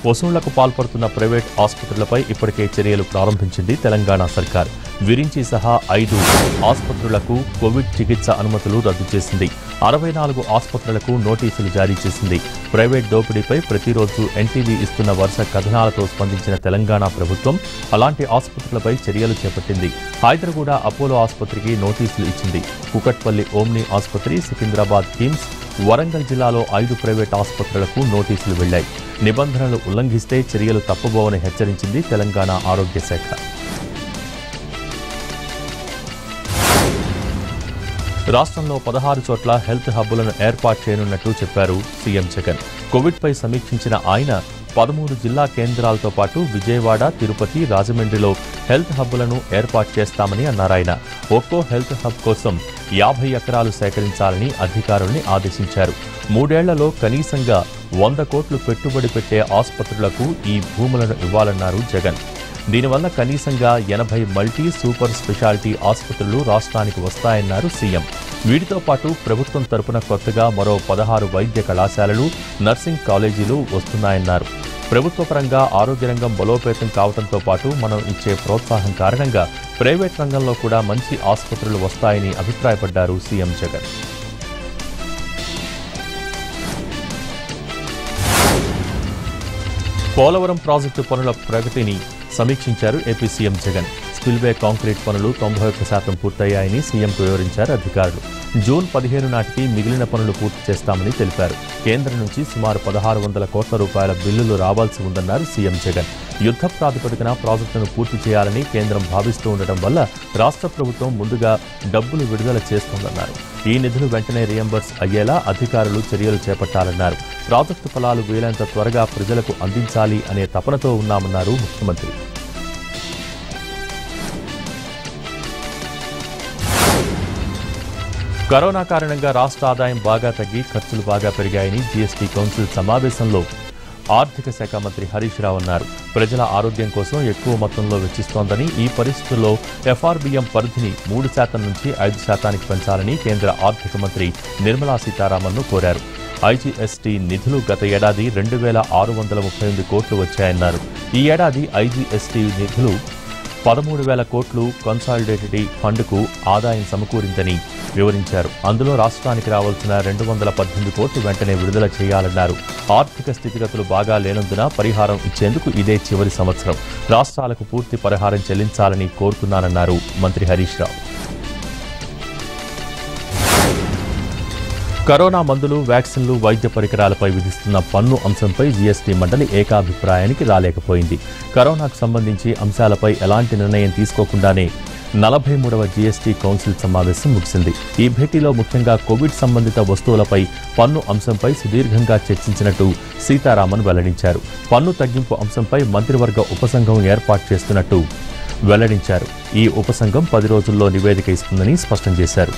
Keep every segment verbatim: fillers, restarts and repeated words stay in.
వసూళ్లకు పాల్పడుతున్న ప్రైవేట్ ఆసుపత్రులపై ఇప్పటికే చర్యలు ప్రారంభించింది తెలంగాణ సర్కార్. విరించి సహా ఐదు ఆసుపత్రులకు కోవిడ్ చికిత్స అనుమతులు రద్దు చేసింది. అరవై నాలుగు ఆసుపత్రులకు నోటీసులు జారీ చేసింది. ప్రైవేట్ దోపిడీపై ప్రతిరోజు ఎన్టీవీ ఇస్తున్న వరుస కథనాలతో స్పందించిన తెలంగాణ ప్రభుత్వం అలాంటి ఆసుపత్రులపై చర్యలు చేపట్టింది. హైదరాబాద్ అపోలో ఆసుపత్రికి నోటీసులు ఇచ్చింది. కూకట్పల్లి ఓమ్ని ఆసుపత్రి, సికింద్రాబాద్ కిమ్స్, వరంగల్ జిల్లాలో ఐదు ప్రైవేట్ ఆసుపత్రులకు నోటీసులు వెళ్లాయి. నిబంధనలు ఉల్లంఘిస్తే చర్యలు తప్పబోవని హెచ్చరించింది తెలంగాణ ఆరోగ్య శాఖ. రాష్ట్రంలో పదహారు చోట్ల హెల్త్ హబ్బులను ఏర్పాటు చేయనున్నట్టు చెప్పారు సీఎం జగన్. కోవిడ్పై సమీక్షించిన ఆయన పదమూడు జిల్లా కేంద్రాలతో పాటు విజయవాడ, తిరుపతి, రాజమండ్రిలో హెల్త్ హబ్బులను ఏర్పాటు చేస్తామని అన్నారాయన. ఒక్కో హెల్త్ హబ్ కోసం యాభై ఎకరాలు సేకరించాలని అధికారుల్ని ఆదేశించారు. మూడేళ్లలో కనీసంగా వంద కోట్లు పెట్టుబడి పెట్టే ఆసుపత్రులకు ఈ భూములను ఇవ్వాలన్నారు జగన్. దీనివల్ల కనీసంగా ఎనభై మల్టీ సూపర్ స్పెషాలిటీ ఆసుపత్రులు రాష్ట్రానికి వస్తాయన్నారు సీఎం. వీటితో పాటు ప్రభుత్వం తరపున కొత్తగా మరో పదహారు వైద్య కళాశాలలు, నర్సింగ్ కాలేజీలు వస్తున్నాయన్నారు. ప్రభుత్వ పరంగా ఆరోగ్య రంగం బలోపేతం కావడంతో పాటు మనం ఇచ్చే ప్రోత్సాహం కారణంగా ప్రైవేట్ రంగంలో కూడా మంచి ఆసుపత్రులు వస్తాయని అభిప్రాయపడ్డారు సీఎం జగన్. పోలవరం ప్రాజెక్టు పనుల ప్రగతిని సమీక్షించారు AP CM Jagan. Spillway concrete పనులు తొంభై ఒక్క శాతం పూర్తయ్యాయని సీఎంకు వివరించారు అధికారులు. జూన్ పదిహేను నాటికి మిగిలిన పనులు పూర్తి చేస్తామని తెలిపారు. కేంద్రం నుంచి సుమారు పదహారు వందల కోట్ల రూపాయల బిల్లులు రావాల్సి ఉందన్నారు సీఎం జగన్. యుద్ధ ప్రాతిపదికన ప్రాజెక్టును పూర్తి చేయాలని కేంద్రం భావిస్తూ ఉండటం వల్ల రాష్ట్ర ప్రభుత్వం ముందుగా డబ్బులు విడుదల చేస్తోందన్నారు. ఈ నిధులు వెంటనే రియంబర్స్ అయ్యేలా అధికారులు చర్యలు చేపట్టాలన్నారు. ప్రాజెక్టు ఫలాలు వీలైనంత త్వరగా ప్రజలకు అందించాలి అనే తపనతో ఉన్నామన్నారు ముఖ్యమంత్రి. కరోనా కారణంగా రాష్ట్ర ఆదాయం బాగా తగ్గి ఖర్చులు బాగా పెరిగాయని జీఎస్టీ కౌన్సిల్ సమావేశంలో ఆర్థిక శాఖ మంత్రి హరీష్ రావు అన్నారు. ప్రజల ఆరోగ్యం కోసం ఎక్కువ మొత్తంలో వెచ్చిస్తోందని, ఈ పరిస్థితుల్లో ఎఫ్ఆర్బీఎం పరిధిని మూడు శాతం నుంచి ఐదు శాతానికి పెంచాలని కేంద్ర ఆర్థిక మంత్రి నిర్మలా సీతారామన్ను కోరారు. ఐజీఎస్టీ నిధులు గత ఏడాది రెండు వేల ఆరు వందల ముప్పై ఎనిమిది కోట్లు వచ్చాయన్నారు. ఈ ఏడాది ఐజీఎస్టీ నిధులు పదమూడు వేల కోట్లు కన్సాలిడేటెడ్ ఫండ్కు ఆదాయం సమకూరిందని వివరించారు. అందులో రాష్ట్రానికి రావాల్సిన రెండు వందల పద్దెనిమిది కోట్లు వెంటనే విడుదల చేయాలన్నారు. ఆర్థిక స్థితిగతులు బాగా లేనందున పరిహారం ఇచ్చేందుకు ఇదే చివరి సంవత్సరం. రాష్ట్రాలకు పూర్తి పరిహారం చెల్లించాలని కోరుతున్నానన్నారు మంత్రి హరీష్ రావు. కరోనా మందులు, వ్యాక్సిన్లు, వైద్య పరికరాలపై విధిస్తున్న పన్ను అంశంపై జీఎస్టీ మండలి ఏకాభిప్రాయానికి రాలేకపోయింది. కరోనాకు సంబంధించి అంశాలపై ఎలాంటి నిర్ణయం తీసుకోకుండానే నలభై మూడవ జీఎస్టీ కౌన్సిల్ సమావేశం ముగిసింది. ఈ భేటీలో ముఖ్యంగా కోవిడ్ సంబంధిత వస్తువులపై పన్ను అంశంపై సుదీర్ఘంగా చర్చించినట్టు సీతారామన్ వెల్లడించారు. పన్ను తగ్గింపు అంశంపై మంత్రివర్గ ఉపసంఘం ఏర్పాటు చేస్తున్నట్టు వెల్లడించారు. ఈ ఉపసంఘం పది రోజుల్లో నివేదిక ఇస్తుందని స్పష్టం చేశారు.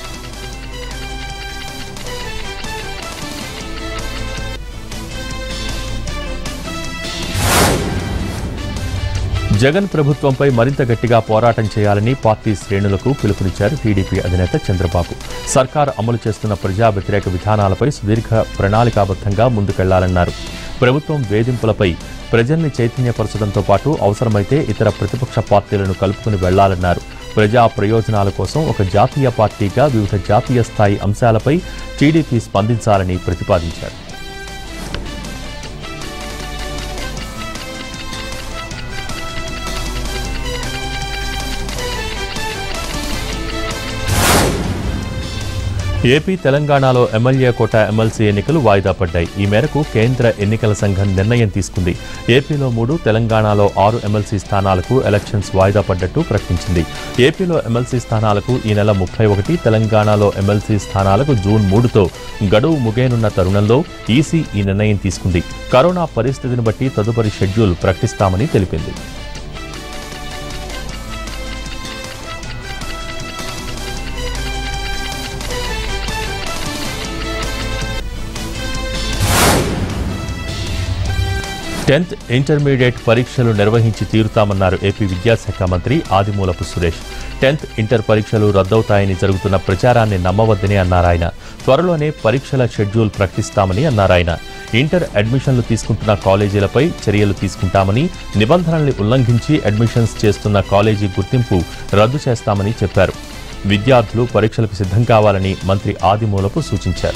జగన్ ప్రభుత్వంపై మరింత గట్టిగా పోరాటం చేయాలని పార్టీ శ్రేణులకు పిలుపునిచ్చారు టీడీపీ అధినేత చంద్రబాబు. సర్కార్ అమలు చేస్తున్న ప్రజా వ్యతిరేక విధానాలపై సుదీర్ఘ ప్రణాళికాబద్ధంగా ముందుకెళ్లాలన్నారు. ప్రభుత్వం వేధింపులపై ప్రజల్ని చైతన్యపరచడంతో పాటు అవసరమైతే ఇతర ప్రతిపక్ష పార్టీలను కలుపుకుని వెళ్లాలన్నారు. ప్రజా ప్రయోజనాల కోసం ఒక జాతీయ పార్టీగా వివిధ జాతీయ స్థాయి అంశాలపై టీడీపీ స్పందించాలని ప్రతిపాదించారు. ఏపీ, తెలంగాణలో ఎమ్మెల్యే కోటా ఎమ్మెల్సీ ఎన్నికలు వాయిదా పడ్డాయి. ఈ మేరకు కేంద్ర ఎన్నికల సంఘం నిర్ణయం తీసుకుంది. ఏపీలో మూడు, తెలంగాణలో ఆరు ఎమ్మెల్సీ స్థానాలకు ఎలక్షన్స్ వాయిదా పడ్డట్టు ప్రకటించింది. ఏపీలో ఎమ్మెల్సీ స్థానాలకు ఈ నెల ముప్పై ఒకటి, తెలంగాణలో ఎమ్మెల్సీ స్థానాలకు జూన్ మూడుతో గడువు ముగియనున్న తరుణంలో ఈసీ ఈ నిర్ణయం తీసుకుంది. కరోనా పరిస్థితిని బట్టి తదుపరి షెడ్యూల్ ప్రకటిస్తామని తెలిపింది. టెన్త్ ఇంటర్మీడియట్ పరీక్షలు నిర్వహించి తీరుతామన్నారు ఏపీ విద్యాశాఖ మంత్రి ఆదిమూలపు సురేష్. టెన్త్ ఇంటర్ పరీక్షలు రద్దవుతాయని జరుగుతున్న ప్రచారాన్ని నమ్మవద్దని అన్నారాయన. త్వరలోనే పరీక్షల షెడ్యూల్ ప్రకటిస్తామని అన్నారాయన. ఇంటర్ అడ్మిషన్లు తీసుకుంటున్న కాలేజీలపై చర్యలు తీసుకుంటామని, నిబంధనల్ని ఉల్లంఘించి అడ్మిషన్స్ చేస్తున్న కాలేజీ గుర్తింపు రద్దు చేస్తామని చెప్పారు. విద్యార్థులు పరీక్షలకు సిద్ధం కావాలని మంత్రి ఆదిమూలపు సూచించారు.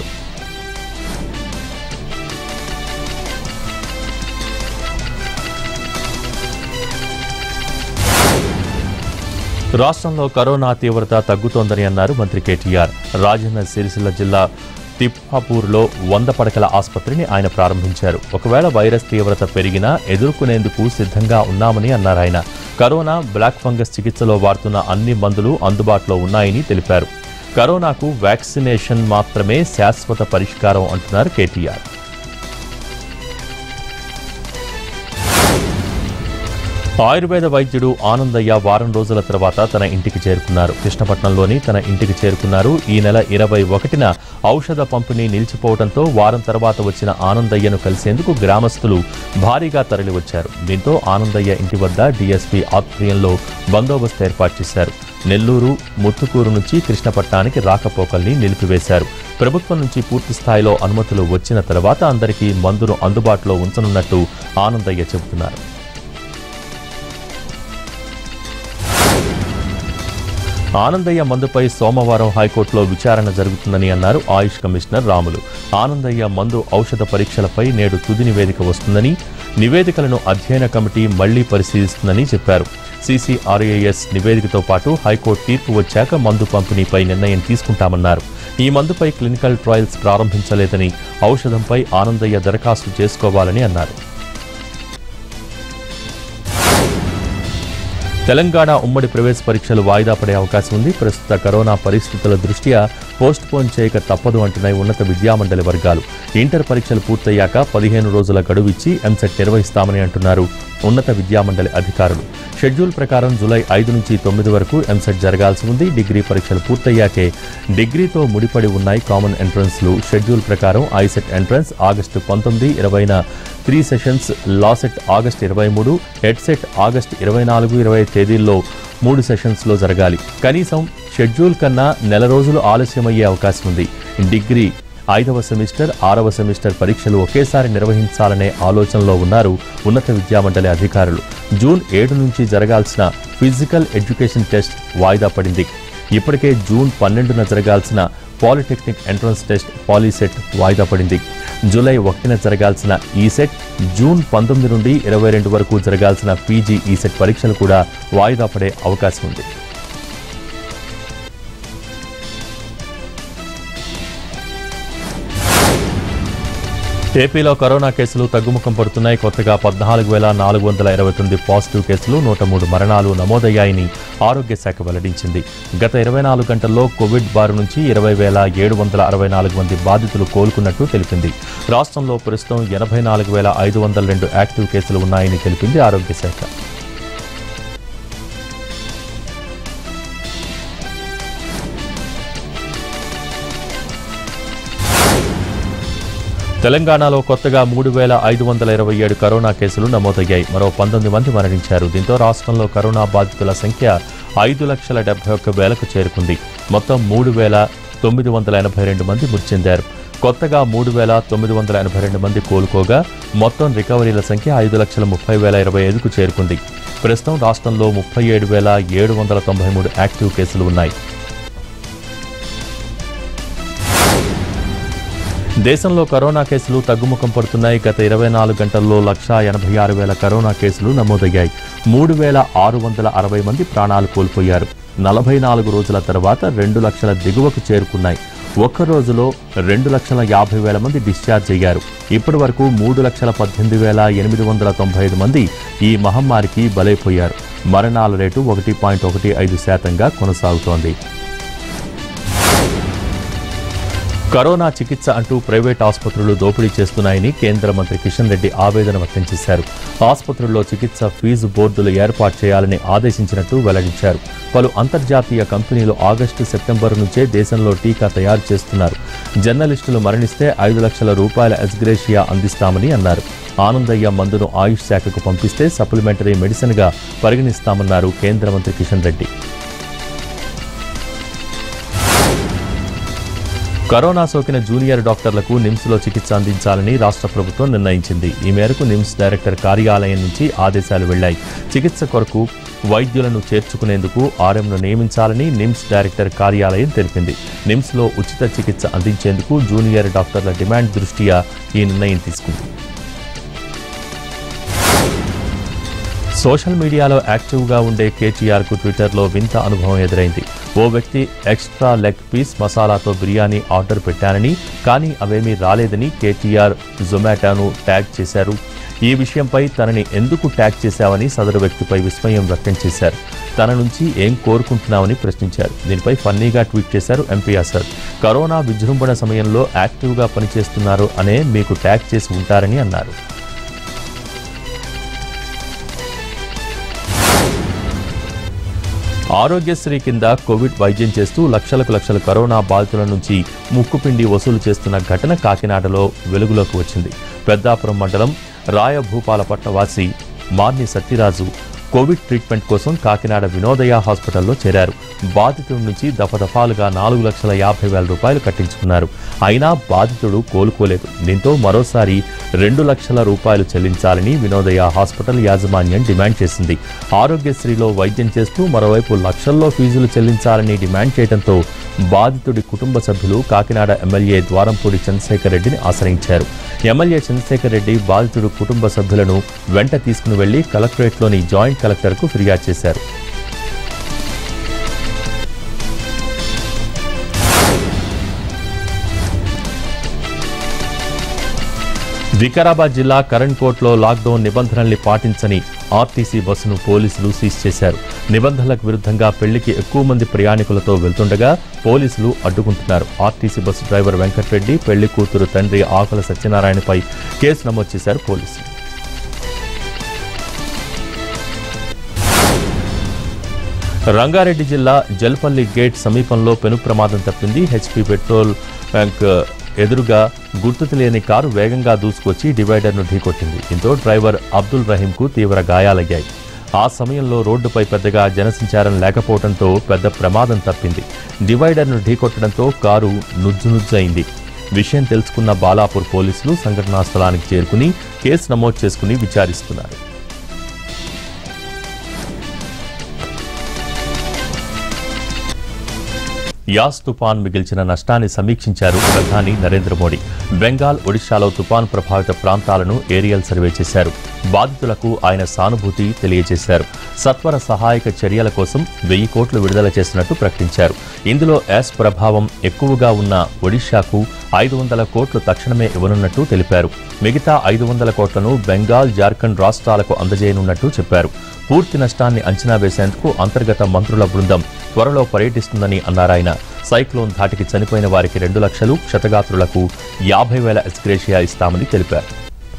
రాష్ట్రంలో కరోనా తీవ్రత తగ్గుతోందని అన్నారు మంత్రి కేటీఆర్. రాజన్న సిరిసిల్ల జిల్లా తిప్పాపూర్లో వంద పడకల ఆసుపత్రిని ఆయన ప్రారంభించారు. ఒకవేళ వైరస్ తీవ్రత పెరిగినా ఎదుర్కొనేందుకు సిద్ధంగా ఉన్నామని అన్నారాయన. కరోనా, బ్లాక్ ఫంగస్ చికిత్సలో వాడుతున్న అన్ని మందులు అందుబాటులో ఉన్నాయని తెలిపారు. కరోనాకు వ్యాక్సినేషన్ మాత్రమే శాశ్వత పరిష్కారం అంటున్నారు కేటీఆర్. ఆయుర్వేద వైద్యుడు ఆనందయ్య వారం రోజుల తర్వాత తన ఇంటికి చేరుకున్నారు. కృష్ణపట్నంలోని తన ఇంటికి చేరుకున్నారు. ఈ నెల ఇరవై ఒకటిన ఔషధ పంపిణీ నిలిచిపోవడంతో వారం తర్వాత వచ్చిన ఆనందయ్యను కలిసేందుకు గ్రామస్తులు భారీగా తరలివచ్చారు. దీంతో ఆనందయ్య ఇంటి వద్ద డీఎస్పీ ఆధ్వర్యంలో బందోబస్తు ఏర్పాటు చేశారు. నెల్లూరు, ముత్తుకూరు నుంచి కృష్ణపట్నానికి రాకపోకల్ని నిలిపివేశారు. ప్రభుత్వం నుంచి పూర్తి స్థాయిలో అనుమతులు వచ్చిన తర్వాత అందరికీ మందును అందుబాటులో ఉంచనున్నట్టు ఆనందయ్య చెబుతున్నారు. ఆనందయ్య మందుపై సోమవారం హైకోర్టులో విచారణ జరుగుతుందని అన్నారు ఆయుష్ కమిషనర్ రాములు. ఆనందయ్య మందు ఔషధ పరీక్షలపై నేడు తుది నివేదిక వస్తుందని, నివేదికలను అధ్యయన కమిటీ మళ్లీ పరిశీలిస్తుందని చెప్పారు. సీసీఆర్ఏఎస్ నివేదికతో పాటు హైకోర్టు తీర్పు వచ్చాక మందు పంపిణీపై నిర్ణయం తీసుకుంటామన్నారు. ఈ మందుపై క్లినికల్ ట్రయల్స్ ప్రారంభించలేదని, ఔషధంపై ఆనందయ్య దరఖాస్తు చేసుకోవాలని అన్నారు. తెలంగాణ ఉమ్మడి ప్రవేశ పరీక్షలు వాయిదా పడే అవకాశం ఉంది. ప్రస్తుత కరోనా పరిస్థితుల దృష్ట్యా పోస్ట్ పోన్ చేయక తప్పదు అంటున్నాయి ఉన్నత విద్యామండలి వర్గాలు. ఇంటర్ పరీక్షలు పూర్తయ్యాక పదిహేను రోజుల గడువు ఇచ్చి ఎంసెట్ నిర్వహిస్తామని అంటున్నారు ఉన్నత విద్యామండలి అధికారులు. షెడ్యూల్ ప్రకారం జూలై ఐదు నుంచి తొమ్మిది వరకు ఎంసెట్ జరగాల్సి ఉంది. డిగ్రీ పరీక్షలు పూర్తయ్యాకే డిగ్రీతో ముడిపడి ఉన్నాయి కామన్ ఎంట్రన్స్లు. షెడ్యూల్ ప్రకారం ఐసెట్ ఎంట్రన్స్ ఆగస్టు పంతొమ్మిది ఇరవైన, త్రీ సెషన్స్ లాసెట్ ఆగస్టు ఇరవై మూడు, హెడ్సెట్ ఆగస్టు ఇరవై నాలుగు ఇరవై తేదీల్లో మూడు సెషన్స్లో జరగాలి. కనీసం షెడ్యూల్ కన్నా నెల రోజులు ఆలస్యమయ్యే అవకాశం ఉంది. డిగ్రీ ఐదవ సెమిస్టర్, ఆరవ సెమిస్టర్ పరీక్షలు ఒకేసారి నిర్వహించాలనే ఆలోచనలో ఉన్నారు ఉన్నత విద్యామండలి అధికారులు. జూన్ ఏడు నుంచి జరగాల్సిన ఫిజికల్ ఎడ్యుకేషన్ టెస్ట్ వాయిదా పడింది. ఇప్పటికే జూన్ పన్నెండున జరగాల్సిన పాలిటెక్నిక్ ఎంట్రన్స్ టెస్ట్ పాలీసెట్ వాయిదా పడింది. జూలై ఒకటిన జరగాల్సిన ఈసెట్, జూన్ పంతొమ్మిది నుండి ఇరవై రెండు వరకు జరగాల్సిన పీజీ ఈసెట్ పరీక్షలు కూడా వాయిదా పడే అవకాశం ఉంది. ఏపీలో కరోనా కేసులు తగ్గుముఖం పడుతున్నాయి. కొత్తగా పద్నాలుగు వేల నాలుగు వందల ఇరవై తొమ్మిది పాజిటివ్ కేసులు, నూట మూడు మరణాలు నమోదయ్యాయని ఆరోగ్య శాఖ వెల్లడించింది. గత ఇరవై నాలుగు గంటల్లో కోవిడ్ బారి నుంచి ఇరవై వేల ఏడు వందల అరవై నాలుగు మంది బాధితులు కోలుకున్నట్టు తెలిపింది. రాష్ట్రంలో ప్రస్తుతం ఎనభై నాలుగు వేల ఐదు వందల రెండు యాక్టివ్ కేసులు ఉన్నాయని తెలిపింది ఆరోగ్య శాఖ. తెలంగాణలో కొత్తగా మూడు వేల ఐదు వందల ఇరవై ఏడు కరోనా కేసులు నమోదయ్యాయి. మరో పంతొమ్మిది మంది మరణించారు. దీంతో రాష్ట్రంలో కరోనా బాధితుల సంఖ్య ఐదు లక్షల డెబ్బై ఒక్క వేలకు చేరుకుంది. మొత్తం మూడు వేల తొమ్మిది వందల ఎనభై రెండు మంది మృతి చెందారు. కొత్తగా మూడు వేల తొమ్మిది వందల ఎనభై రెండు మంది కోలుకోగా మొత్తం రికవరీల సంఖ్య ఐదు లక్షల ముప్పై వేల ఇరవై ఐదుకు చేరుకుంది. ప్రస్తుతం రాష్ట్రంలో ముప్పై ఏడు వేల ఏడు వందల తొంభై మూడు యాక్టివ్ కేసులు ఉన్నాయి. దేశంలో కరోనా కేసులు తగ్గుముఖం పడుతున్నాయి. గత ఇరవై నాలుగు గంటల్లో లక్షా ఎనభై ఆరు వేల కరోనా కేసులు నమోదయ్యాయి. మూడు వేల ఆరు వందల అరవై మంది ప్రాణాలు కోల్పోయారు. నలభై నాలుగు రోజుల తర్వాత రెండు లక్షల దిగువకు చేరుకున్నాయి. ఒక్క రోజులో రెండు లక్షల యాభై వేల మంది డిశ్చార్జ్ అయ్యారు. ఇప్పటి వరకు మూడు లక్షల పద్దెనిమిది వేల ఎనిమిది వందల తొంభై ఐదు మంది ఈ మహమ్మారికి బలైపోయారు. మరణాల రేటు ఒకటి పాయింట్ ఒకటి ఐదు శాతంగా కొనసాగుతోంది. కరోనా చికిత్స అంటూ ప్రైవేట్ ఆసుపత్రులు దోపిడీ చేస్తున్నాయని కేంద్ర మంత్రి కిషన్ రెడ్డి ఆవేదన వ్యక్తం చేశారు. ఆసుపత్రుల్లో చికిత్స ఫీజు బోర్డులు ఏర్పాటు చేయాలని ఆదేశించినట్టు వెల్లడించారు. పలు అంతర్జాతీయ కంపెనీలు ఆగస్టు సెప్టెంబర్ నుంచే దేశంలో టీకా తయారు చేస్తున్నారు. జర్నలిస్టులు మరణిస్తే ఐదు లక్షల రూపాయల ఎక్స్గ్రేషియా అందిస్తామని అన్నారు. ఆనందయ్య మందును ఆయుష్ శాఖకు పంపిస్తే సప్లిమెంటరీ మెడిసిన్గా పరిగణిస్తామన్నారు కేంద్ర మంత్రి కిషన్ రెడ్డి. కరోనా సోకిన జూనియర్ డాక్టర్లకు నిమ్స్లో చికిత్స అందించాలని రాష్ట్ర ప్రభుత్వం నిర్ణయించింది. ఈ మేరకు నిమ్స్ డైరెక్టర్ కార్యాలయం నుంచి ఆదేశాలు వెళ్లాయి. చికిత్స కొరకు వైద్యులను చేర్చుకునేందుకు ఆర్ఎంను నియమించాలని నిమ్స్ డైరెక్టర్ కార్యాలయం తెలిపింది. నిమ్స్లో ఉచిత చికిత్స అందించేందుకు జూనియర్ డాక్టర్ల డిమాండ్ దృష్ట్యా ఈ నిర్ణయం తీసుకుంది. సోషల్ మీడియాలో యాక్టివ్గా ఉండే కేటీఆర్కు ట్విట్టర్లో వింత అనుభవం ఎదురైంది. ఓ వ్యక్తి ఎక్స్ట్రా లెగ్ పీస్ మసాలాతో బిర్యానీ ఆర్డర్ పెట్టానని, కానీ అవేమీ రాలేదని కేటీఆర్ జొమాటోను ట్యాగ్ చేశారు. ఈ విషయంపై తనని ఎందుకు ట్యాగ్ చేశావని సదరు వ్యక్తిపై విస్మయం వ్యక్తం చేశారు. తన నుంచి ఏం కోరుకుంటున్నామని ప్రశ్నించారు. దీనిపై ఫన్నీగా ట్వీట్ చేశారు ఎంపీ అసద్. కరోనా విజృంభణ సమయంలో యాక్టివ్గా పనిచేస్తున్నారు అనే మీకు ట్యాగ్ చేసి ఉంటారని అన్నారు. ఆరోగ్యశ్రీ కింద కోవిడ్ వైద్యం చేస్తూ లక్షలకు లక్షల కరోనా బాధితుల నుంచి ముక్కుపిండి వసూలు చేస్తున్న ఘటన కాకినాడలో వెలుగులోకి వచ్చింది. పెద్దాపురం మండలం రాయభూపాలపట్ల వాసి మార్ని సత్యరాజు కోవిడ్ ట్రీట్మెంట్ కోసం కాకినాడ వినోదయ హాస్పిటల్లో చేరారు. బాధితుడి నుంచి దఫదఫాలుగా నాలుగు లక్షల యాభై వేల రూపాయలు కట్టించుకున్నారు. అయినా బాధితుడు కోలుకోలేదు. దీంతో మరోసారి రెండు లక్షల రూపాయలు చెల్లించాలని వినోదయ హాస్పిటల్ యాజమాన్యం డిమాండ్ చేసింది. ఆరోగ్యశ్రీలో వైద్యం చేస్తూ మరోవైపు లక్షల్లో ఫీజులు చెల్లించాలని డిమాండ్ చేయడంతో బాధితుడి కుటుంబ సభ్యులు కాకినాడ ఎమ్మెల్యే ద్వారంపూడి చంద్రశేఖర్ రెడ్డిని ఆశ్రయించారు. ఎమ్మెల్యే చంద్రశేఖర్ రెడ్డి బాధితుడు కుటుంబ సభ్యులను వెంట తీసుకుని వెళ్లి కలెక్టరేట్లోని జాయింట్ కలెక్టర్కు ఫిర్యాదు చేశారు. వికారాబాద్ జిల్లా కరణ్కోట్లో లాక్డౌన్ నిబంధనల్ని పాటించని ఆర్టీసీ బస్సును పోలీసులు సీజ్ చేశారు. నిబంధనలకు విరుద్ధంగా పెళ్లికి ఎక్కువ మంది ప్రయాణికులతో వెళ్తుండగా పోలీసులు అడ్డుకుంటున్నారు. ఆర్టీసీ బస్సు డ్రైవర్ వెంకట్రెడ్డి, పెళ్లి కూతురు తండ్రి ఆకుల సత్యనారాయణపై కేసు నమోదు చేశారు పోలీసులు. రంగారెడ్డి జిల్లా జల్పల్లి గేట్ సమీపంలో పెను ప్రమాదం తప్పింది. హెచ్పీ పెట్రోల్ బ్యాంక్ ఎదురుగా గుర్తు తెలియని కారు వేగంగా దూసుకొచ్చి డివైడర్ను ఢీకొట్టింది. దీంతో డ్రైవర్ అబ్దుల్ రహీంకు తీవ్ర గాయాలయ్యాయి. ఆ సమయంలో రోడ్డుపై పెద్దగా జనసంచారం లేకపోవడంతో పెద్ద ప్రమాదం తప్పింది. డివైడర్ను ఢీకొట్టడంతో కారు నుజ్జునుజ్జయింది. విషయం తెలుసుకున్న బాలాపూర్ పోలీసులు సంఘటనా స్థలానికి చేరుకుని కేసు నమోదు చేసుకుని విచారిస్తున్నారు. యాస్ తుపాన్ మిగిల్చిన నష్టాన్ని సమీక్షించారు ప్రధాని నరేంద్ర మోడీ. బెంగాల్, ఒడిశాలో తుపాన్ ప్రభావిత ప్రాంతాలను ఏరియల్ సర్వే చేశారు. బాధితులకు ఆయన సానుభూతి తెలియజేశారు. సత్వర సహాయక చర్యల కోసం వెయ్యి కోట్లు విడుదల చేసినట్టు ప్రకటించారు. ఇందులో యాస్ ప్రభావం ఎక్కువగా ఉన్న ఒడిశాకు ఐదు వందల కోట్లు తక్షణమే ఇవ్వనున్నట్టు తెలిపారు. మిగతా ఐదు వందల కోట్లను బెంగాల్, జార్ఖండ్ రాష్ట్రాలకు అందజేయనున్నట్టు చెప్పారు. పూర్తి నష్టాన్ని అంచనా వేసేందుకు అంతర్గత మంత్రుల బృందం త్వరలో పర్యటిస్తుందని అన్నారాయన. సైక్లోన్ ధాటికి చనిపోయిన వారికి రెండు లక్షలు, క్షతగాత్రులకు యాభై వేల ఎక్స్గ్రేషియా ఇస్తామని తెలిపారు.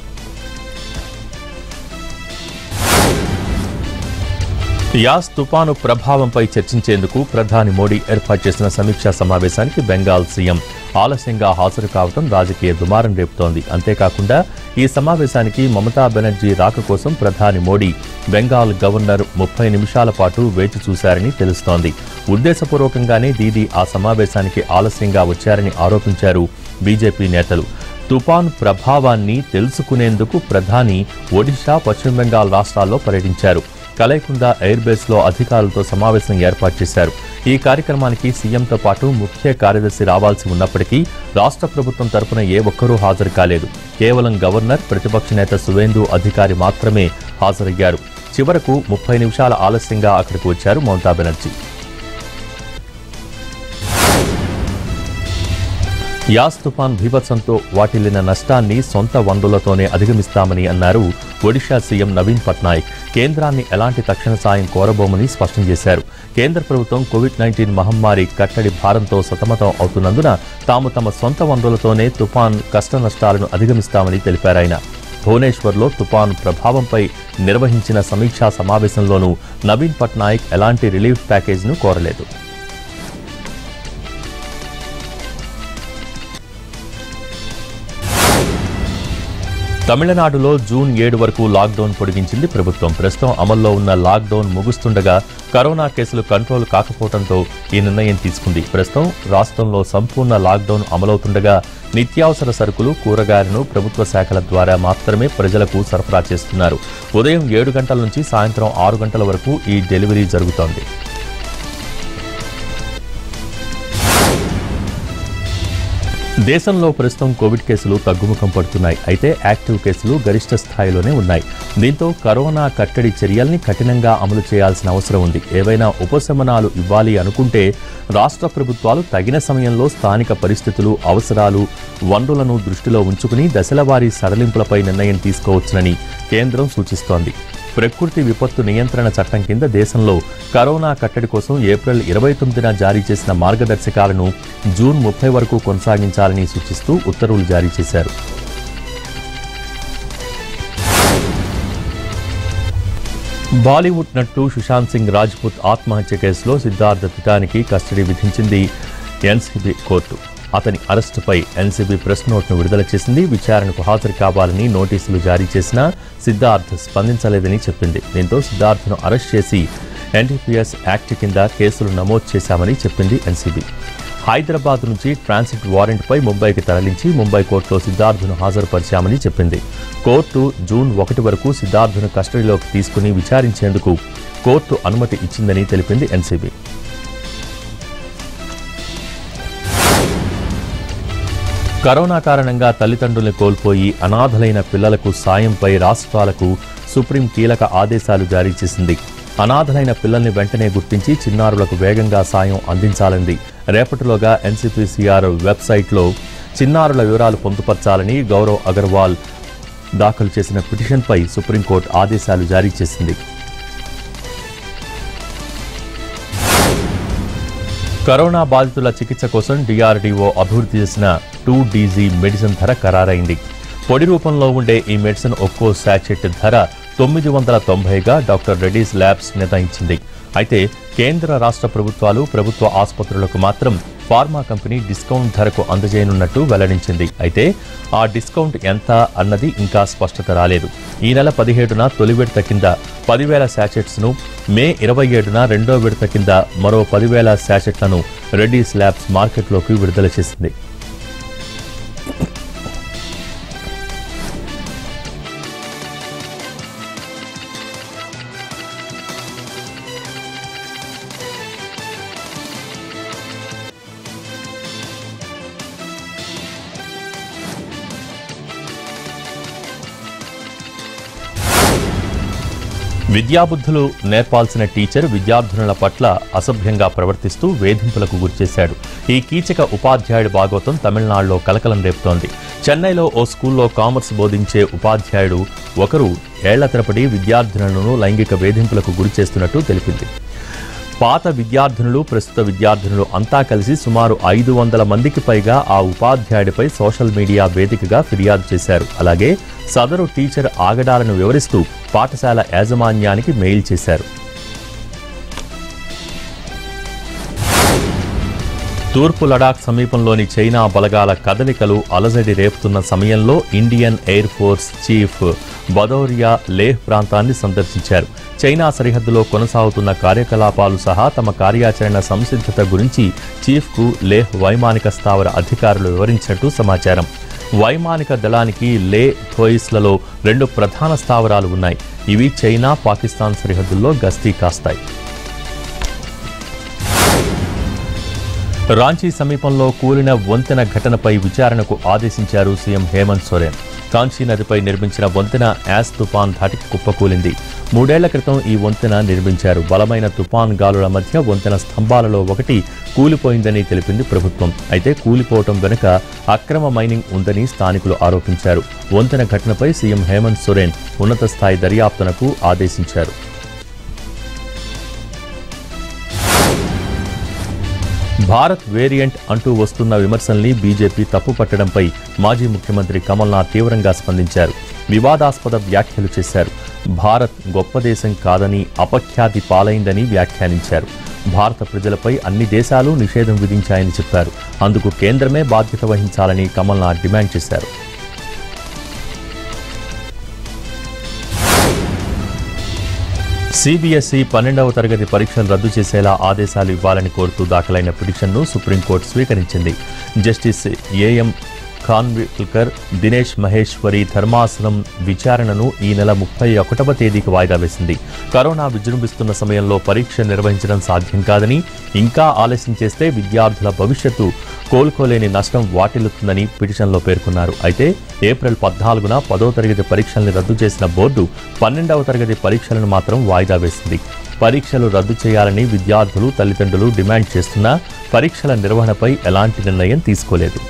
యాస్ తుపాను ప్రభావంపై చర్చించేందుకు ప్రధాని మోడీ ఏర్పాటు చేసిన సమీక్షా సమావేశానికి బెంగాల్ సీఎం ఆలస్యంగా హాజరు కావడం రాజకీయ దుమారం రేపుతోంది. అంతేకాకుండా ఈ సమావేశానికి మమతా బెనర్జీ రాక కోసం ప్రధాని మోడీ బెంగాల్ గవర్నర్ ముప్పై నిమిషాల పాటు వేచి చూశారని తెలుస్తోంది. ఉద్దేశపూర్వకంగానే దీదీ ఆ సమావేశానికి ఆలస్యంగా వచ్చారని ఆరోపించారు బీజేపీ నేతలు. తుపాన్ ప్రభావాన్ని తెలుసుకునేందుకు ప్రధాని ఒడిశా, పశ్చిమ బెంగాల్ రాష్ట్రాల్లో పర్యటించారు. కలైకుండా ఎయిర్ బేస్లో అధికారులతో సమావేశం ఏర్పాటు చేశారు. ఈ కార్యక్రమానికి సీఎంతో పాటు ముఖ్య కార్యదర్శి రావాల్సి ఉన్నప్పటికీ రాష్ట్ర ప్రభుత్వం తరపున ఏ ఒక్కరూ హాజరు కాలేదు. కేవలం గవర్నర్, ప్రతిపక్ష నేత సువేందు అధికారి మాత్రమే హాజరయ్యారు. చివరకు ముప్పై నిమిషాల ఆలస్యంగా అక్కడికి వచ్చారు మమతా బెనర్జీ. యాస్ తుఫాన్ బీభత్సంతో వాటిల్లిన నష్టాన్ని సొంత వనరులతోనే అధిగమిస్తామని అన్నారు ఒడిషా సీఎం నవీన్ పట్నాయక్. కేంద్రాన్ని ఎలాంటి తక్షణ సాయం కోరబోమని స్పష్టం చేశారు. కేంద్ర ప్రభుత్వం కోవిడ్ నైన్టీన్ మహమ్మారి కట్టడి భారంతో సతమతం అవుతున్నందున తాము తమ సొంత వనరులతోనే తుఫాన్ కష్ట నష్టాలను అధిగమిస్తామని తెలిపారాయన. భువనేశ్వర్లో తుఫాన్ ప్రభావంపై నిర్వహించిన సమీక్షా సమావేశంలోనూ నవీన్ పట్నాయక్ ఎలాంటి రిలీఫ్ ప్యాకేజ్ను కోరలేదు. తమిళనాడులో జూన్ ఏడు వరకు లాక్డౌన్ పొడిగించింది ప్రభుత్వం. ప్రస్తుతం అమల్లో ఉన్న లాక్డౌన్ ముగుస్తుండగా కరోనా కేసులు కంట్రోల్ కాకపోవడంతో ఈ నిర్ణయం తీసుకుంది. ప్రస్తుతం రాష్ట్రంలో సంపూర్ణ లాక్డౌన్ అమలవుతుండగా నిత్యావసర సరుకులు, కూరగాయలను ప్రభుత్వ శాఖల ద్వారా మాత్రమే ప్రజలకు సరఫరా చేస్తున్నారు. ఉదయం ఏడు గంటల నుంచి సాయంత్రం ఆరు గంటల వరకు ఈ డెలివరీ జరుగుతోంది. దేశంలో ప్రస్తుతం కోవిడ్ కేసులు తగ్గుముఖం పడుతున్నాయి. అయితే యాక్టివ్ కేసులు గరిష్ట స్థాయిలోనే ఉన్నాయి. దీంతో కరోనా కట్టడి చర్యల్ని కఠినంగా అమలు చేయాల్సిన అవసరం ఉంది. ఏవైనా ఉపశమనాలు ఇవ్వాలి అనుకుంటే రాష్ట్ర ప్రభుత్వాలు తగిన సమయంలో స్థానిక పరిస్థితులు, అవసరాలు, వనరులను దృష్టిలో ఉంచుకుని దశలవారీ సడలింపులపై నిర్ణయం తీసుకోవచ్చునని కేంద్రం సూచిస్తోంది. ప్రకృతి విపత్తు నియంత్రణ చట్టం కింద దేశంలో కరోనా కట్టడి కోసం ఏప్రిల్ ఇరవై తొమ్మిదిన జారీ చేసిన మార్గదర్శకాలను జూన్ ముప్పై వరకు కొనసాగించాలని సూచిస్తూ ఉత్తర్వులు జారీ చేశారు. బాలీవుడ్ నటుడు సుశాంత్ సింగ్ రాజ్పుత్ ఆత్మహత్య కేసులో సిద్ధార్థ్ పితానికి కస్టడీ విధించింది ఎన్సీబీ కోర్టు. అతని అరెస్టుపై ఎన్సీబీ ప్రెస్ నోట్ను విడుదల చేసింది. విచారణకు హాజరు కావాలని నోటీసులు జారీ చేసినా సిద్ధార్థ్ స్పందించలేదని చెప్పింది. దీంతో సిద్ధార్థ్ను అరెస్ట్ చేసి ఎన్డీపీఎస్ యాక్ట్ కింద కేసులు నమోదు చేశామని చెప్పింది ఎన్సీబీ. హైదరాబాద్ నుంచి ట్రాన్సిట్ వారెంట్పై ముంబైకి తరలించి ముంబై కోర్టులో సిద్ధార్థ్ను హాజరుపరిచామని చెప్పింది. కోర్టు జూన్ ఒకటి వరకు సిద్ధార్థ్ను కస్టడీలోకి తీసుకుని విచారించేందుకు కోర్టు అనుమతి ఇచ్చిందని తెలిపింది ఎన్సీబీ. కరోనా కారణంగా తల్లిదండ్రుల్ని కోల్పోయి అనాథలైన పిల్లలకు సాయంపై రాష్ట్రాలకు సుప్రీం కీలక ఆదేశాలు జారీ చేసింది. అనాథలైన పిల్లల్ని వెంటనే గుర్తించి చిన్నారులకు వేగంగా సాయం అందించాలంది. రేపటిలోగా ఎన్సీపీసీఆర్ వెబ్సైట్లో చిన్నారుల వివరాలు పొందుపర్చాలని గౌరవ్ అగర్వాల్ దాఖలు చేసిన పిటిషన్పై సుప్రీంకోర్టు ఆదేశాలు జారీ చేసింది. కరోనా బాధితుల చికిత్స కోసం డీఆర్డీఓ అభివృద్ధి చేసిన టూ డీజీ మెడిసిన్ ధర ఖరారైంది. పొడి రూపంలో ఉండే ఈ మెడిసిన్ ఒక్కో శాచెట్ ధర తొమ్మిది వందల తొంభైగా డాక్టర్ రెడ్డీస్ ల్యాబ్స్ నిర్ణయించింది. అయితే కేంద్ర రాష్ట్ర ప్రభుత్వాలు, ప్రభుత్వ ఆసుపత్రులకు మాత్రం ఫార్మా కంపెనీ డిస్కౌంట్ ధరకు అందజేయనున్నట్టు వెల్లడించింది. అయితే ఆ డిస్కౌంట్ ఎంత అన్నది ఇంకా స్పష్టత రాలేదు. ఈ నెల పదిహేడున తొలి విడత కింద పదివేల శాచెట్స్ను, మే ఇరవై ఏడున రెండో విడత కింద మరో పదివేల శాచెట్లను రెడ్డీస్ ల్యాబ్స్ మార్కెట్లోకి విడుదల చేసింది. విద్యాబుద్ధులు నేర్పాల్సిన టీచర్ విద్యార్థినుల పట్ల అసభ్యంగా ప్రవర్తిస్తూ వేధింపులకు గురిచేశాడు. ఈ కీచక ఉపాధ్యాయుడి భాగోతం తమిళనాడులో కలకలం రేపుతోంది. చెన్నైలో ఓ స్కూల్లో కామర్స్ బోధించే ఉపాధ్యాయుడు ఒకరు ఏళ్ల తరబడి విద్యార్థినులను లైంగిక వేధింపులకు గురిచేస్తున్నట్టు తెలిపింది. పాత విద్యార్థినులు, ప్రస్తుత విద్యార్థినులు అంతా కలిసి సుమారు ఐదు వందల మందికి పైగా ఆ ఉపాధ్యాయుడిపై సోషల్ మీడియా వేదికగా ఫిర్యాదు చేశారు. అలాగే సదరు టీచర్ ఆగడాలను వివరిస్తూ పాఠశాల యాజమాన్యానికి మెయిల్ చేశారు. తూర్పు లడాక్ సమీపంలోని చైనా బలగాల కదలికలు అలజడి రేపుతున్న సమయంలో Indian air force chief Bhadauria Leh ప్రాంతాన్ని సందర్శించారు. చైనా సరిహద్దులో కొనసాగుతున్న కార్యకలాపాలు సహా తమ కార్యాచరణ సంసిద్ధత గురించి చీఫ్కు లేహ్ వైమానిక స్థావర అధికారులు వివరించినట్టు సమాచారం. వైమానిక దళానికి లే థోయిస్లలో రెండు ప్రధాన స్థావరాలు ఉన్నాయి. ఇవి చైనా, పాకిస్తాన్ సరిహద్దుల్లో గస్తీ కాస్తాయి. రాంచీ సమీపంలో కూలిన వంతెన ఘటనపై విచారణకు ఆదేశించారు సీఎం హేమంత్ సోరెన్. కాంచీ నదిపై నిర్మించిన వంతెన యాస్ తుఫాన్ ధాటికి కుప్పకూలింది. మూడేళ్ల క్రితం ఈ వంతెన నిర్మించారు. బలమైన తుపాన్ గాలుల మధ్య వంతెన స్తంభాలలో ఒకటి కూలిపోయిందని తెలిపింది ప్రభుత్వం. అయితే కూలిపోవటం వెనుక అక్రమ మైనింగ్ ఉందని స్థానికులు ఆరోపించారు. వంతెన ఘటనపై సీఎం హేమంత్ సోరెన్ ఉన్నత స్థాయి దర్యాప్తునకు ఆదేశించారు. భారత్ వేరియంట్ అంటూ వస్తున్న విమర్శల్ని బీజేపీ తప్పుపట్టడంపై మాజీ ముఖ్యమంత్రి కమల్నాథ్ తీవ్రంగా స్పందించారు. వివాదాస్పద వ్యాఖ్యలు చేశారు. భారత్ గొప్ప దేశం కాదని, అపఖ్యాతి పాలైందని వ్యాఖ్యానించారు. భారత ప్రజలపై అన్ని దేశాలు నిషేధం విధించాయని చెప్పారు. అందుకు కేంద్రమే బాధ్యత వహించాలని కమల్నాథ్ డిమాండ్ చేశారు. సీబీఎస్ఈ పన్నెండవ తరగతి పరీక్షలు రద్దు చేసేలా ఆదేశాలు ఇవ్వాలని కోరుతూ దాఖలైన పిటిషన్ను సుప్రీంకోర్టు స్వీకరించింది. జస్టిస్ ఏఎం ఖాన్విల్కర్, దినేష్ మహేశ్వరి ధర్మాసనం విచారణను ఈ నెల ముప్పై ఒకటవ తేదీకి వాయిదా వేసింది. కరోనా విజృంభిస్తున్న సమయంలో పరీక్ష నిర్వహించడం సాధ్యం కాదని, ఇంకా ఆలస్యం చేస్తే విద్యార్థుల భవిష్యత్తు కోలుకోలేని నష్టం వాటిల్లుతుందని పిటిషన్లో పేర్కొన్నారు. అయితే ఏప్రిల్ పద్నాలుగున పదో తరగతి పరీక్షల్ని రద్దు చేసిన బోర్డు పన్నెండవ తరగతి పరీక్షలను మాత్రం వాయిదా వేసింది. పరీక్షలు రద్దు చేయాలని విద్యార్థులు, తల్లిదండ్రులు డిమాండ్ చేస్తున్నా పరీక్షల నిర్వహణపై ఎలాంటి నిర్ణయం తీసుకోలేదు.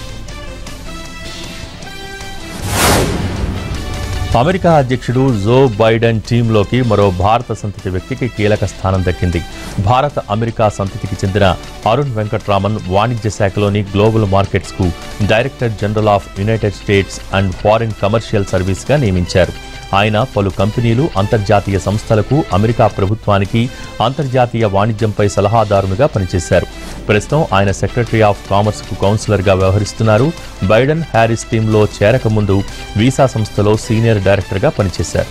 అమెరికా అధ్యక్షుడు జో బైడెన్ టీంలోకి మరో భారత సంతతి వ్యక్తికి కీలక స్థానం దక్కింది. భారత అమెరికా సంతతికి చెందిన అరుణ్ వెంకట్రామన్ వాణిజ్య శాఖలోని గ్లోబల్ మార్కెట్స్కు director general of United States and foreign commercial సర్వీస్గా నియమించారు. ఆయన పలు కంపెనీలు, అంతర్జాతీయ సంస్థలకు, అమెరికా ప్రభుత్వానికి అంతర్జాతీయ వాణిజ్యంపై సలహాదారునిగా పనిచేశారు. ప్రస్తుతం ఆయన సెక్రటరీ ఆఫ్ కామర్స్కు కౌన్సిలర్గా వ్యవహరిస్తున్నారు. బైడెన్ హ్యారిస్ టీంలో చేరకముందు వీసా సంస్థలో సీనియర్ డైరెక్టర్గా పనిచేశారు.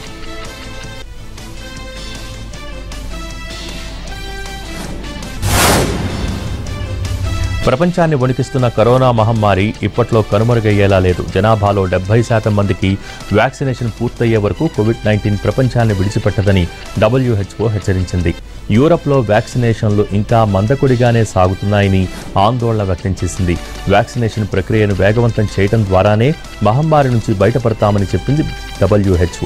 ప్రపంచాన్ని వణికిస్తున్న కరోనా మహమ్మారి ఇప్పట్లో కనుమరుగయ్యేలా లేదు. జనాభాలో డెబ్బై శాతం మందికి వ్యాక్సినేషన్ పూర్తయ్యే వరకు కోవిడ్ నైన్టీన్ ప్రపంచాన్ని విడిచిపెట్టదని డబ్ల్యూహెచ్ఓ హెచ్చరించింది. యూరప్లో వ్యాక్సినేషన్లు ఇంకా మందకొడిగానే సాగుతున్నాయని ఆందోళన వ్యక్తం చేసింది. వ్యాక్సినేషన్ ప్రక్రియను వేగవంతం చేయడం ద్వారానే మహమ్మారి నుంచి బయటపడతామని చెప్పింది డబ్ల్యూహెచ్ఓ.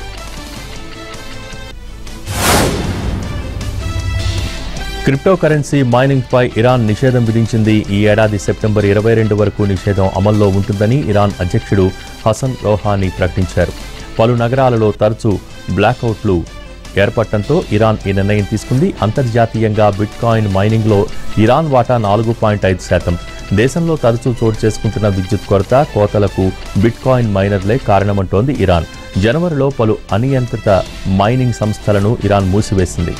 క్రిప్టో కరెన్సీ మైనింగ్ పై ఇరాన్ నిషేధం విధించింది. ఈ ఏడాది సెప్టెంబర్ ఇరవై రెండు వరకు నిషేధం అమల్లో ఉంటుందని ఇరాన్ అధ్యక్షుడు హసన్ రౌహానీ ప్రకటించారు. పలు నగరాలలో తరచూ బ్లాక్అవుట్లు ఏర్పడటంతో ఇరాన్ ఈ నిర్ణయం తీసుకుంది. అంతర్జాతీయంగా బిట్కాయిన్ మైనింగ్లో ఇరాన్ వాటా నాలుగు పాయింట్ ఐదు శాతం. దేశంలో తరచూ చోటు చేసుకుంటున్న విద్యుత్ కొరత, కోతలకు బిట్కాయిన్ మైనర్లే కారణమంటోంది ఇరాన్. జనవరిలో పలు అనియంత్రిత మైనింగ్ సంస్థలను ఇరాన్ మూసివేసింది.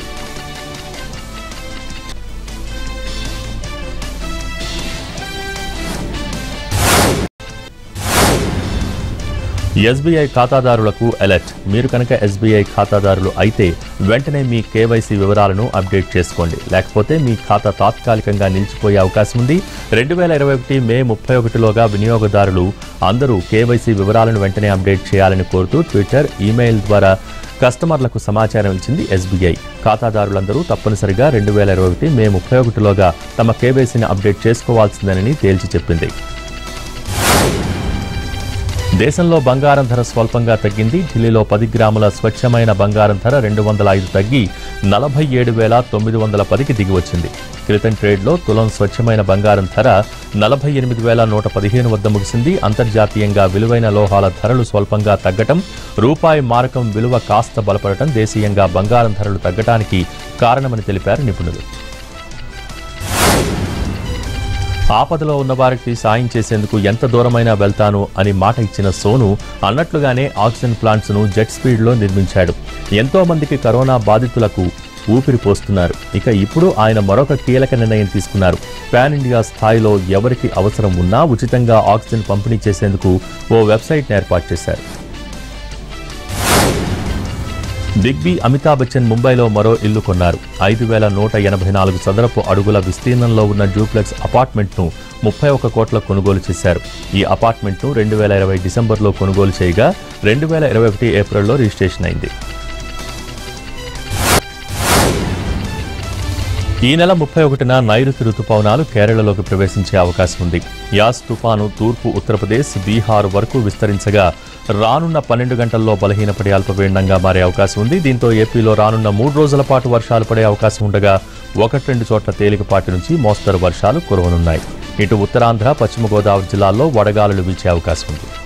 ఎస్బీఐ ఖాతాదారులకు అలర్ట్. మీరు కనుక ఎస్బీఐ ఖాతాదారులు అయితే వెంటనే మీ కేవైసీ వివరాలను అప్డేట్ చేసుకోండి, లేకపోతే మీ ఖాతా తాత్కాలికంగా నిలిచిపోయే అవకాశం ఉంది. రెండు వేల ఇరవై ఒకటి మే ముప్పై ఒకటిలోగా వినియోగదారులు అందరూ కేవైసీ వివరాలను వెంటనే అప్డేట్ చేయాలని కోరుతూ ట్విట్టర్, ఈమెయిల్ ద్వారా కస్టమర్లకు సమాచారం ఇచ్చింది ఎస్బీఐ. ఖాతాదారులందరూ తప్పనిసరిగా రెండు వేల ఇరవై ఒకటి మే ముప్పై ఒకటిలోగా తమ కేవైసీని అప్డేట్ చేసుకోవాల్సిందేనని తేల్చి చెప్పింది. దేశంలో బంగారం ధర స్వల్పంగా తగ్గింది. ఢిల్లీలో పది గ్రాముల స్వచ్ఛమైన బంగారం ధర రెండు వందల ఐదు తగ్గి నలభై ఏడు వేల తొమ్మిది వందల పదికి దిగివచ్చింది. క్రితం ట్రేడ్లో తులం స్వచ్ఛమైన బంగారం ధర నలభై ఎనిమిది వేల నూట పదిహేను వద్ద ముగిసింది. అంతర్జాతీయంగా విలువైన లోహాల ధరలు స్వల్పంగా తగ్గటం, రూపాయి మారకం విలువ కాస్త బలపడటం దేశీయంగా బంగారం ధరలు తగ్గటానికి కారణమని తెలిపారు నిపుణులు. ఆపదలో ఉన్నవారికి సాయం చేసేందుకు ఎంత దూరమైనా వెళ్తాను అని మాట ఇచ్చిన సోను అన్నట్లుగానే ఆక్సిజన్ ప్లాంట్స్ను జెట్ స్పీడ్లో నిర్మించాడు. ఎంతో మందికి కరోనా బాధితులకు ఊపిరి పోస్తున్నారు. ఇక ఇప్పుడు ఆయన మరొక కీలక నిర్ణయం తీసుకున్నారు. పాన్ ఇండియా స్థాయిలో ఎవరికి అవసరం ఉన్నా ఉచితంగా ఆక్సిజన్ పంపిణీ చేసేందుకు ఓ వెబ్సైట్ను ఏర్పాటు చేశారు. బిగ్ బి అమితాబ్ బచ్చన్ ముంబైలో మరో ఇల్లు కొన్నారు. ఐదు వేల నూట ఎనభై నాలుగు చదరపు అడుగుల విస్తీర్ణంలో ఉన్న డూప్లెక్స్ అపార్ట్మెంట్ను ముప్పై ఒక్క కోట్ల కొనుగోలు చేశారు. ఈ అపార్ట్మెంట్ను రెండు వేల ఇరవై డిసెంబర్లో కొనుగోలు చేయగా రెండు వేల ఇరవై ఒకటి ఏప్రిల్లో రిజిస్ట్రేషన్ అయింది. ఈ నెల ముప్పై ఒకటిన నైరుతి రుతుపవనాలు కేరళలోకి ప్రవేశించే అవకాశం ఉంది. యాస్ తుఫాను తూర్పు ఉత్తరప్రదేశ్, బీహార్ వరకు విస్తరించగా రానున్న పన్నెండు గంటల్లో బలహీనపడి అల్పపీడనంగా మారే అవకాశం ఉంది. దీంతో ఏపీలో రానున్న మూడు రోజుల పాటు వర్షాలు పడే అవకాశం ఉండగా ఒకటి రెండు చోట్ల తేలికపాటి నుంచి మోస్తరు వర్షాలు కురవనున్నాయి. ఇటు ఉత్తరాంధ్ర, పశ్చిమ గోదావరి జిల్లాల్లో వడగాలులు వీచే అవకాశం ఉంది.